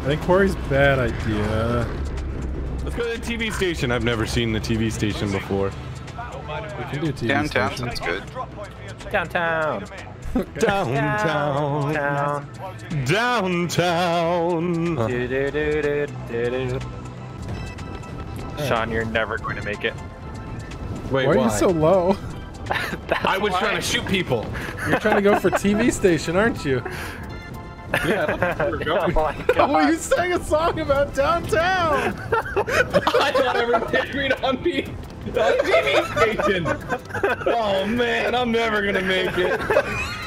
think quarry's a bad idea. Let's go to the TV station. I've never seen the TV station before. We can do TV Downtown, station. that's good. Downtown. Downtown. Downtown. Do-do-do-do-do-do. Sean, you're never going to make it. Wait, Why are you so low? I was trying to shoot people. You're trying to go for TV station, aren't you? Yeah, that's where we're Oh going. my Oh, you god. sang a song about downtown! I thought everyone agreed on me. The TV station. Oh man, I'm never gonna make it.